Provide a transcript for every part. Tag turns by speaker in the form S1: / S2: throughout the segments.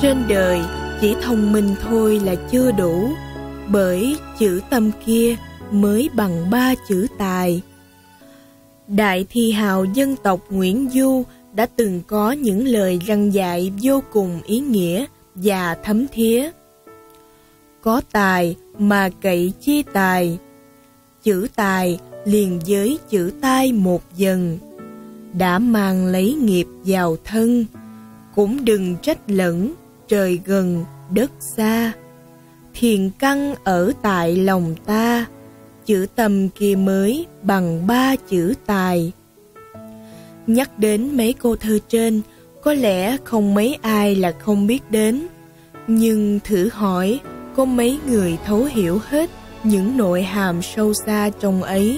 S1: Trên đời chỉ thông minh thôi là chưa đủ, bởi chữ tâm kia mới bằng 3 chữ tài. Đại thi hào dân tộc Nguyễn Du đã từng có những lời răn dạy vô cùng ý nghĩa và thấm thía. Có tài mà cậy chi tài, chữ tài liền với chữ tai một dần. Đã mang lấy nghiệp vào thân, cũng đừng trách lẫn trời gần đất xa. Thiền căn ở tại lòng ta, chữ tâm kia mới bằng 3 chữ tài. Nhắc đến mấy câu thơ trên, có lẽ không mấy ai là không biết đến. Nhưng thử hỏi, có mấy người thấu hiểu hết những nội hàm sâu xa trong ấy?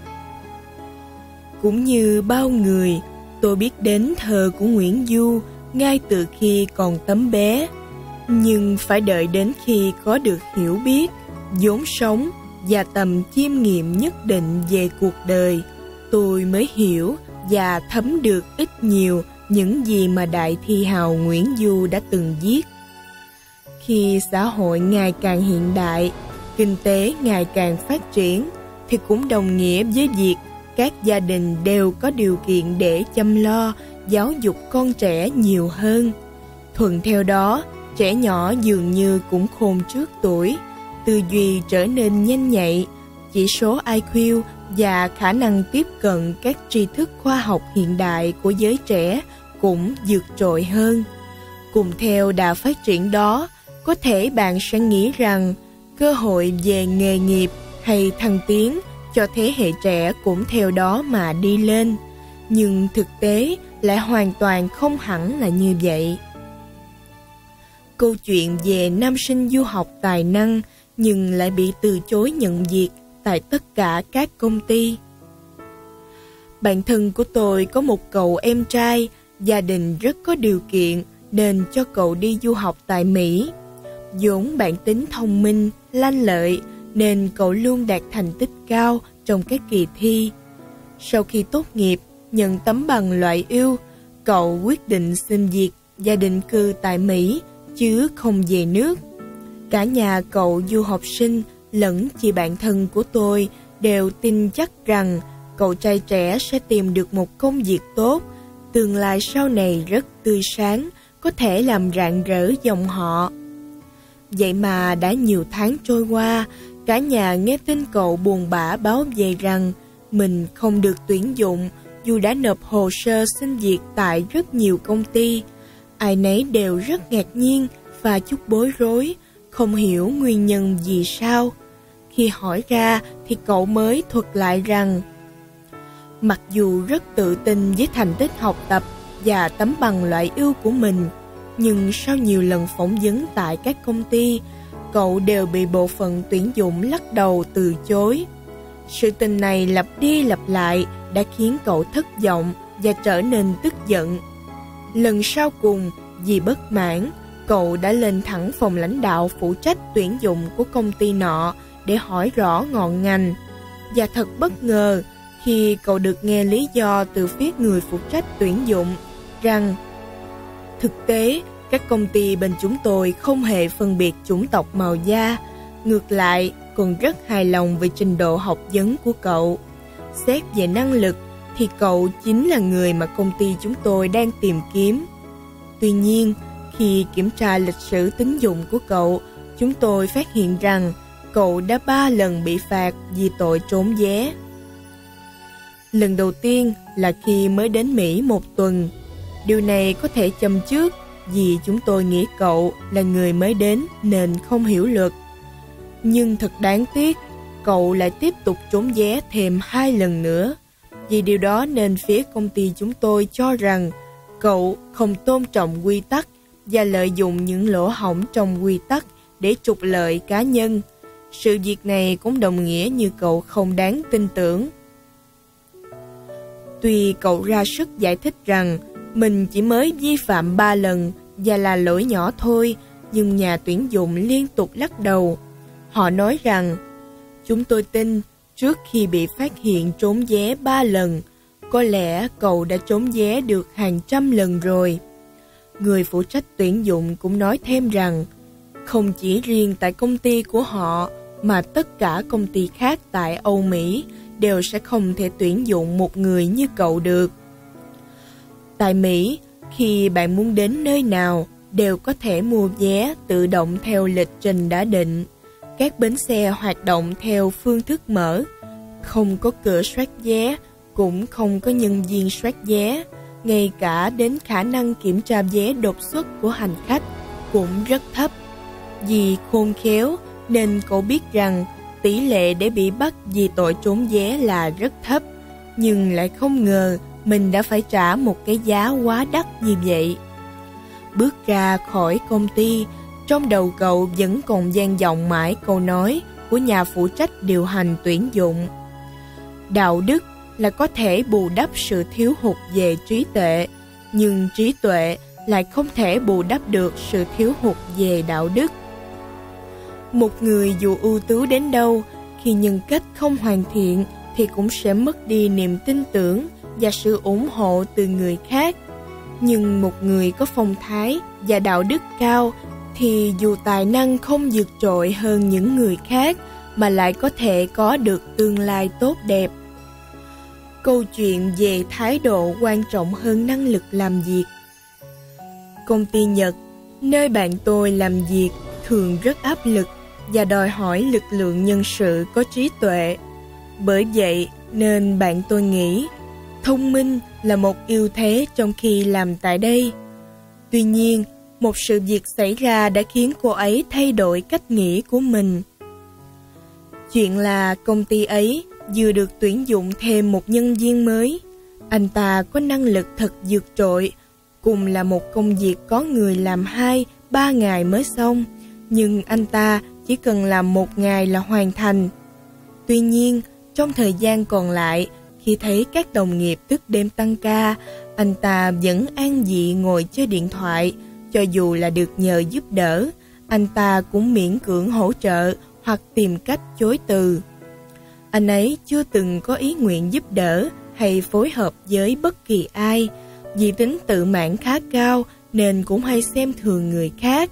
S1: Cũng như bao người, tôi biết đến thơ của Nguyễn Du ngay từ khi còn tấm bé. Nhưng phải đợi đến khi có được hiểu biết, vốn sống và tầm chiêm nghiệm nhất định về cuộc đời, tôi mới hiểu và thấm được ít nhiều những gì mà đại thi hào Nguyễn Du đã từng viết. Khi xã hội ngày càng hiện đại, kinh tế ngày càng phát triển, thì cũng đồng nghĩa với việc các gia đình đều có điều kiện để chăm lo, giáo dục con trẻ nhiều hơn. Thuận theo đó, trẻ nhỏ dường như cũng khôn trước tuổi, tư duy trở nên nhanh nhạy, chỉ số IQ và khả năng tiếp cận các tri thức khoa học hiện đại của giới trẻ cũng vượt trội hơn. Cùng theo đà phát triển đó, có thể bạn sẽ nghĩ rằng cơ hội về nghề nghiệp hay thăng tiến cho thế hệ trẻ cũng theo đó mà đi lên. Nhưng thực tế lại hoàn toàn không hẳn là như vậy. Câu chuyện về nam sinh du học tài năng nhưng lại bị từ chối nhận việc tại tất cả các công ty. Bạn thân của tôi có một cậu em trai, gia đình rất có điều kiện nên cho cậu đi du học tại Mỹ. Vốn bản tính thông minh, lanh lợi nên cậu luôn đạt thành tích cao trong các kỳ thi. Sau khi tốt nghiệp, nhận tấm bằng loại ưu, cậu quyết định xin việc và định cư tại Mỹ chứ không về nước. Cả nhà cậu du học sinh lẫn chị bạn thân của tôi đều tin chắc rằng cậu trai trẻ sẽ tìm được một công việc tốt, tương lai sau này rất tươi sáng, có thể làm rạng rỡ dòng họ. Vậy mà đã nhiều tháng trôi qua, cả nhà nghe tin cậu buồn bã báo về rằng mình không được tuyển dụng dù đã nộp hồ sơ xin việc tại rất nhiều công ty. Ai nấy đều rất ngạc nhiên và chút bối rối, không hiểu nguyên nhân vì sao. Khi hỏi ra thì cậu mới thuật lại rằng mặc dù rất tự tin với thành tích học tập và tấm bằng loại ưu của mình, nhưng sau nhiều lần phỏng vấn tại các công ty, cậu đều bị bộ phận tuyển dụng lắc đầu từ chối. Sự tình này lặp đi lặp lại đã khiến cậu thất vọng và trở nên tức giận. Lần sau cùng, vì bất mãn, cậu đã lên thẳng phòng lãnh đạo phụ trách tuyển dụng của công ty nọ để hỏi rõ ngọn ngành. Và thật bất ngờ khi cậu được nghe lý do từ phía người phụ trách tuyển dụng rằng thực tế các công ty bên chúng tôi không hề phân biệt chủng tộc màu da, ngược lại còn rất hài lòng về trình độ học vấn của cậu. Xét về năng lực thì cậu chính là người mà công ty chúng tôi đang tìm kiếm. Tuy nhiên, khi kiểm tra lịch sử tín dụng của cậu, chúng tôi phát hiện rằng cậu đã 3 lần bị phạt vì tội trốn vé. Lần đầu tiên là khi mới đến Mỹ 1 tuần. Điều này có thể châm chước vì chúng tôi nghĩ cậu là người mới đến nên không hiểu luật. Nhưng thật đáng tiếc, cậu lại tiếp tục trốn vé thêm 2 lần nữa. Vì điều đó nên phía công ty chúng tôi cho rằng cậu không tôn trọng quy tắc và lợi dụng những lỗ hổng trong quy tắc để trục lợi cá nhân. Sự việc này cũng đồng nghĩa như cậu không đáng tin tưởng. Tuy cậu ra sức giải thích rằng mình chỉ mới vi phạm 3 lần và là lỗi nhỏ thôi, nhưng nhà tuyển dụng liên tục lắc đầu. Họ nói rằng chúng tôi tin trước khi bị phát hiện trốn vé 3 lần, có lẽ cậu đã trốn vé được hàng trăm lần rồi. người phụ trách tuyển dụng cũng nói thêm rằng không chỉ riêng tại công ty của họ mà tất cả công ty khác tại Âu Mỹ đều sẽ không thể tuyển dụng một người như cậu được. Tại Mỹ, khi bạn muốn đến nơi nào đều có thể mua vé tự động theo lịch trình đã định. Các bến xe hoạt động theo phương thức mở, không có cửa soát vé, cũng không có nhân viên soát vé. Ngay cả đến khả năng kiểm tra vé đột xuất của hành khách cũng rất thấp. Vì khôn khéo nên cậu biết rằng tỷ lệ để bị bắt vì tội trốn vé là rất thấp, nhưng lại không ngờ mình đã phải trả một cái giá quá đắt như vậy. Bước ra khỏi công ty, trong đầu cậu vẫn còn vang vọng mãi câu nói của nhà phụ trách điều hành tuyển dụng. Đạo đức là có thể bù đắp sự thiếu hụt về trí tuệ, nhưng trí tuệ lại không thể bù đắp được sự thiếu hụt về đạo đức. Một người dù ưu tú đến đâu, khi nhân cách không hoàn thiện thì cũng sẽ mất đi niềm tin tưởng và sự ủng hộ từ người khác. Nhưng một người có phong thái và đạo đức cao thì dù tài năng không vượt trội hơn những người khác mà lại có thể có được tương lai tốt đẹp. Câu chuyện về thái độ quan trọng hơn năng lực làm việc. Công ty Nhật, nơi bạn tôi làm việc, thường rất áp lực và đòi hỏi lực lượng nhân sự có trí tuệ. Bởi vậy nên bạn tôi nghĩ thông minh là một ưu thế trong khi làm tại đây. Tuy nhiên, một sự việc xảy ra đã khiến cô ấy thay đổi cách nghĩ của mình. Chuyện là công ty ấy vừa được tuyển dụng thêm một nhân viên mới. Anh ta có năng lực thật vượt trội, cùng là một công việc có người làm 2-3 ngày mới xong, nhưng anh ta chỉ cần làm 1 ngày là hoàn thành. Tuy nhiên, trong thời gian còn lại, khi thấy các đồng nghiệp thức đêm tăng ca, anh ta vẫn an dị ngồi chơi điện thoại. Cho dù là được nhờ giúp đỡ, anh ta cũng miễn cưỡng hỗ trợ hoặc tìm cách chối từ. Anh ấy chưa từng có ý nguyện giúp đỡ hay phối hợp với bất kỳ ai, vì tính tự mãn khá cao nên cũng hay xem thường người khác.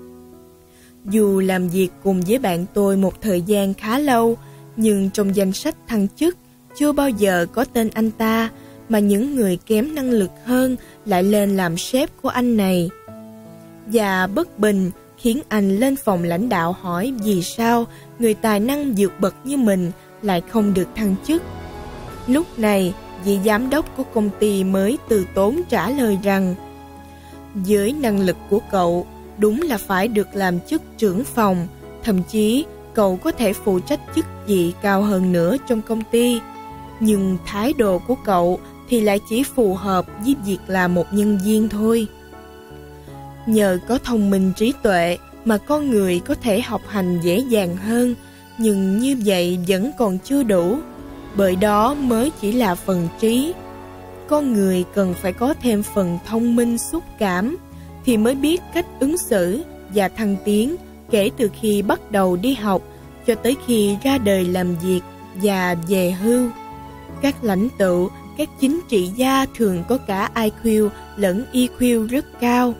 S1: Dù làm việc cùng với bạn tôi một thời gian khá lâu, nhưng trong danh sách thăng chức chưa bao giờ có tên anh ta, mà những người kém năng lực hơn lại lên làm sếp của anh này. Và bất bình khiến anh lên phòng lãnh đạo hỏi vì sao người tài năng vượt bậc như mình lại không được thăng chức. Lúc này, vị giám đốc của công ty mới từ tốn trả lời rằng với năng lực của cậu, đúng là phải được làm chức trưởng phòng, thậm chí cậu có thể phụ trách chức vị cao hơn nữa trong công ty. Nhưng thái độ của cậu thì lại chỉ phù hợp với việc là một nhân viên thôi. Nhờ có thông minh trí tuệ mà con người có thể học hành dễ dàng hơn, nhưng như vậy vẫn còn chưa đủ, bởi đó mới chỉ là phần trí. Con người cần phải có thêm phần thông minh xúc cảm thì mới biết cách ứng xử và thăng tiến kể từ khi bắt đầu đi học cho tới khi ra đời làm việc và về hưu. Các lãnh tụ, các chính trị gia thường có cả IQ lẫn EQ rất cao.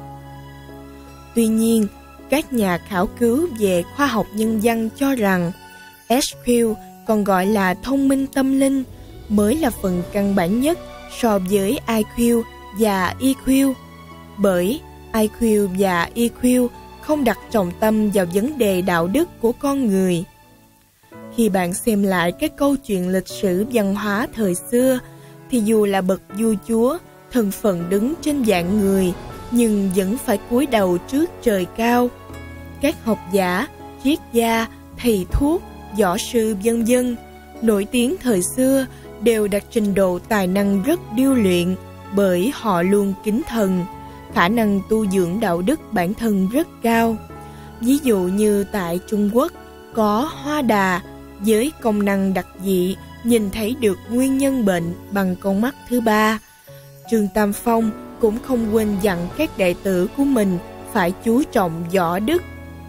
S1: Tuy nhiên, các nhà khảo cứu về khoa học nhân văn cho rằng SQ, còn gọi là thông minh tâm linh, mới là phần căn bản nhất so với IQ và EQ. Bởi IQ và EQ không đặt trọng tâm vào vấn đề đạo đức của con người. Khi bạn xem lại các câu chuyện lịch sử văn hóa thời xưa, thì dù là bậc vua chúa, thân phận đứng trên vạn người, nhưng vẫn phải cúi đầu trước trời cao. Các học giả, triết gia, thầy thuốc, võ sư vân vân nổi tiếng thời xưa đều đạt trình độ tài năng rất điêu luyện, bởi họ luôn kính thần, khả năng tu dưỡng đạo đức bản thân rất cao. Ví dụ như tại Trung Quốc có Hoa Đà với công năng đặc dị nhìn thấy được nguyên nhân bệnh bằng con mắt thứ ba. Trương Tam Phong cũng không quên dặn các đệ tử của mình phải chú trọng võ đức.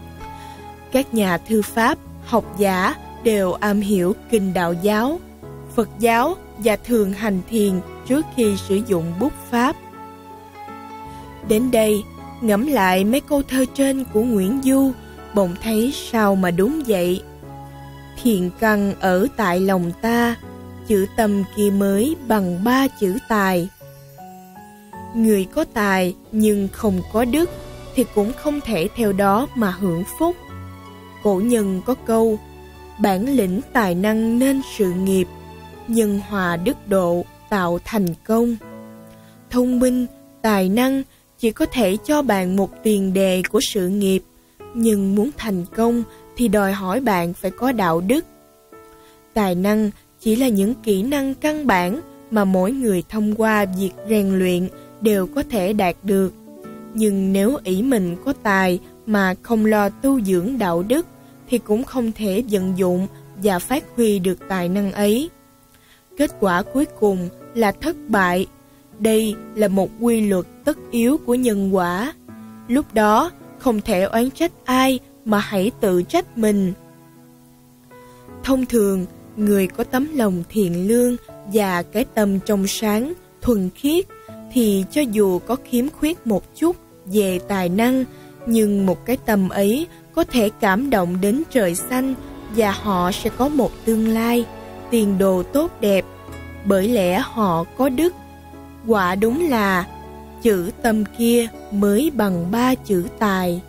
S1: Các nhà thư pháp, học giả đều am hiểu kinh đạo giáo, Phật giáo và thường hành thiền trước khi sử dụng bút pháp. Đến đây, ngẫm lại mấy câu thơ trên của Nguyễn Du, bỗng thấy sao mà đúng vậy. Thiện căn ở tại lòng ta, chữ tâm kia mới bằng 3 chữ tài. Người có tài nhưng không có đức thì cũng không thể theo đó mà hưởng phúc. Cổ nhân có câu, bản lĩnh tài năng nên sự nghiệp, nhân hòa đức độ tạo thành công. Thông minh, tài năng chỉ có thể cho bạn một tiền đề của sự nghiệp, nhưng muốn thành công thì đòi hỏi bạn phải có đạo đức. Tài năng chỉ là những kỹ năng căn bản mà mỗi người thông qua việc rèn luyện đều có thể đạt được. Nhưng nếu ỷ mình có tài mà không lo tu dưỡng đạo đức thì cũng không thể vận dụng và phát huy được tài năng ấy. Kết quả cuối cùng là thất bại. Đây là một quy luật tất yếu của nhân quả. Lúc đó không thể oán trách ai mà hãy tự trách mình. Thông thường, người có tấm lòng thiện lương và cái tâm trong sáng, thuần khiết thì cho dù có khiếm khuyết một chút về tài năng, nhưng một cái tâm ấy có thể cảm động đến trời xanh và họ sẽ có một tương lai, tiền đồ tốt đẹp, bởi lẽ họ có đức. Quả đúng là chữ tâm kia mới bằng 3 chữ tài.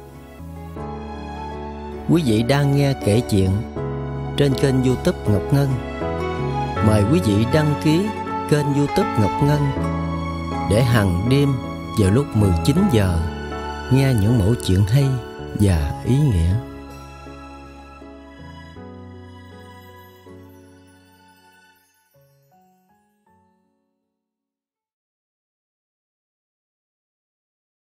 S2: Quý vị đang nghe kể chuyện trên kênh YouTube Ngọc Ngân. Mời quý vị đăng ký kênh YouTube Ngọc Ngân để hàng đêm vào lúc 19 giờ nghe những mẩu chuyện hay và ý nghĩa.